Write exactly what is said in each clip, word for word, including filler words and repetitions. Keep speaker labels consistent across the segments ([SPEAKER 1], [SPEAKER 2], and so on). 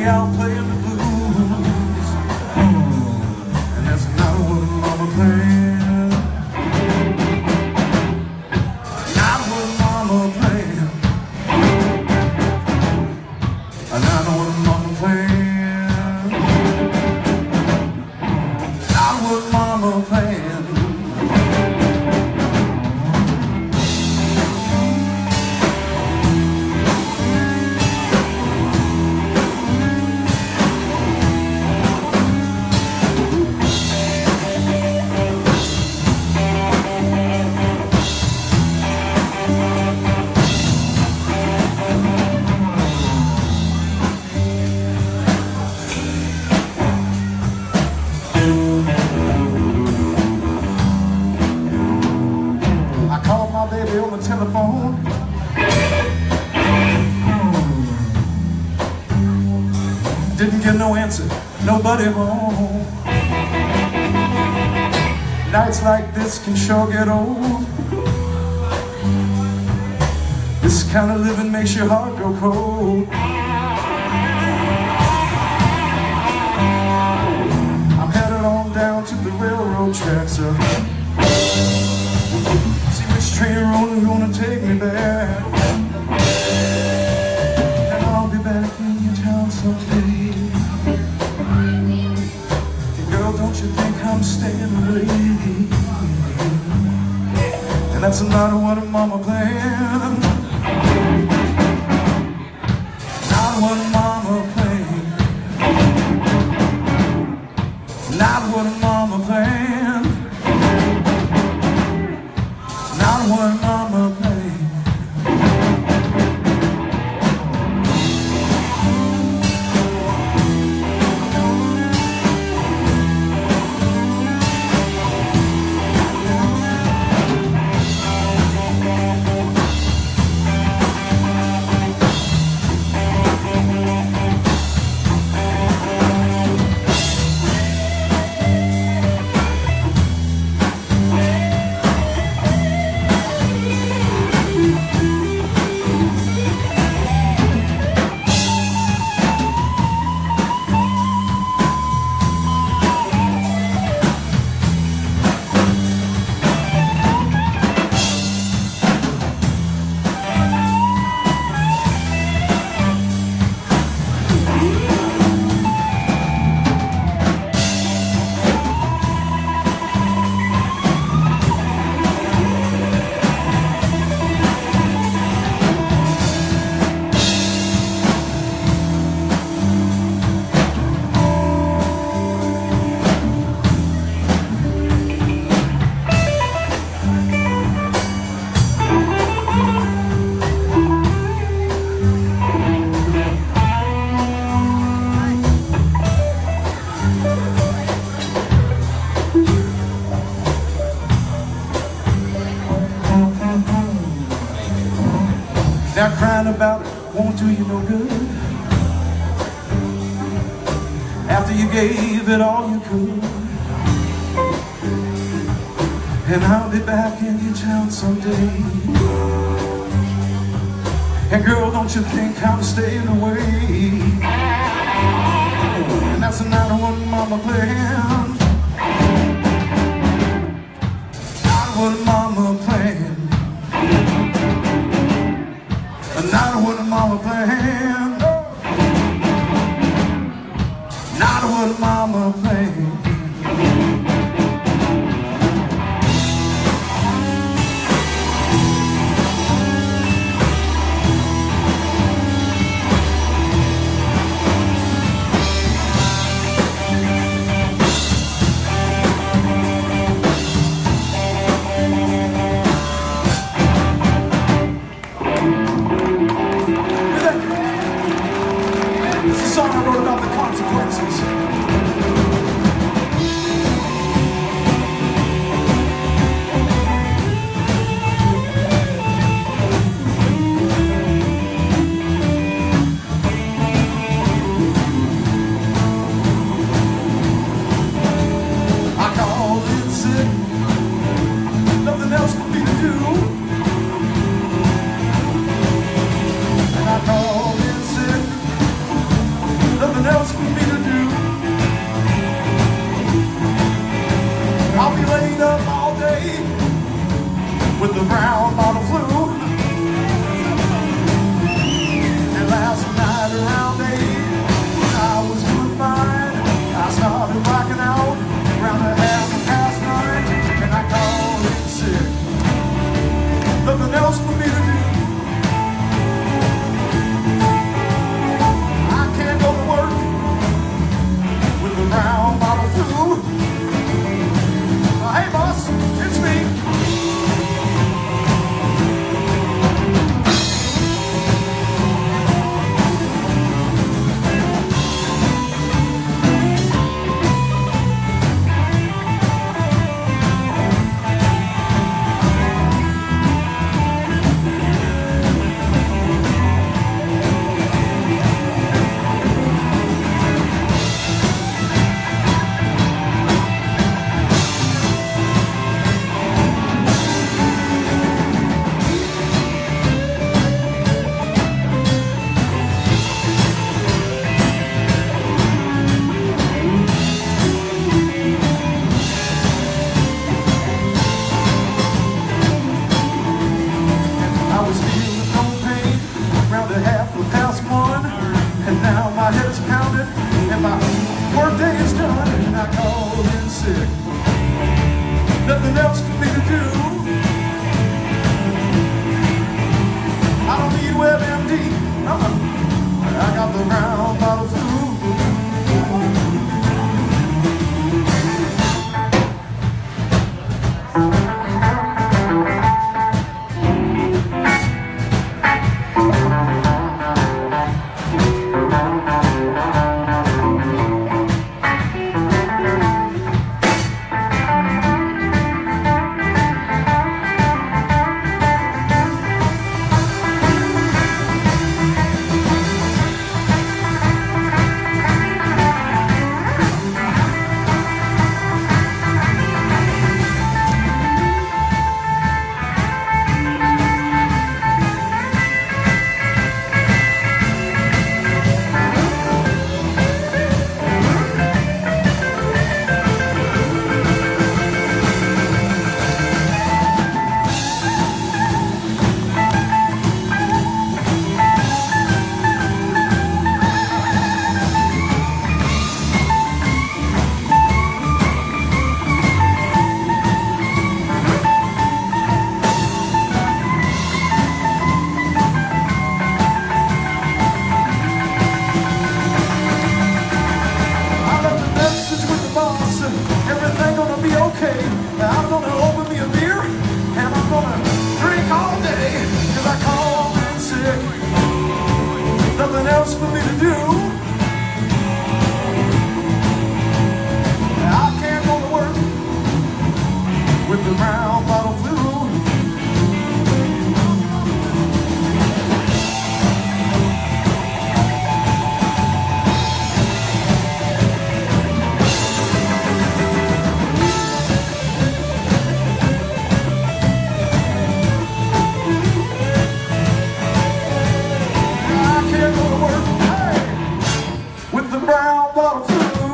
[SPEAKER 1] out playing the blues, and that's not what mama planned. Not what mama planned. Not what mama planned. Not what mama planned. Baby on the telephone, didn't get no answer, nobody home. Nights like this can sure get old. This kind of living makes your heart go cold. I'm headed on down to the railroad tracks, so train rolling gonna take me back, and I'll be back in your town someday. Girl, don't you think I'm staying away? And that's not what a mama planned. Not what mama planned. Not what a mama planned. Not what mama planned. Now crying about it won't do you no good. After you gave it all you could. And I'll be back in your town someday. And girl, don't you think I'm staying away? And that's not what mama planned. Not what mama planned. Not what mama planned. Not what mama planned. Thank you. with the brown bottle flu. And last night around eight, I was doing fine. I started rocking out around a half past nine, and I called in sick. Nothing else for me to do. I can't go to work with the brown bottle flu. Uh, hey boss, it's me. My head's pounded and my work day is done, and I called in sick. Nothing else for me to do. I don't need WebMD. Uh-uh. I got the brown bottle flu. Okay, I'm gonna open me a beer and I'm gonna drink all day, cause I called in sick. Nothing else for me to do. I can't go to work with the brown bottle flu. Brown bottle flu.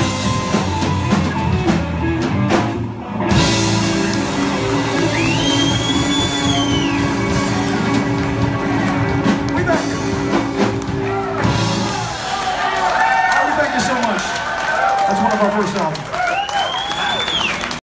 [SPEAKER 1] We thank you. We thank you so much. That's one of our first albums.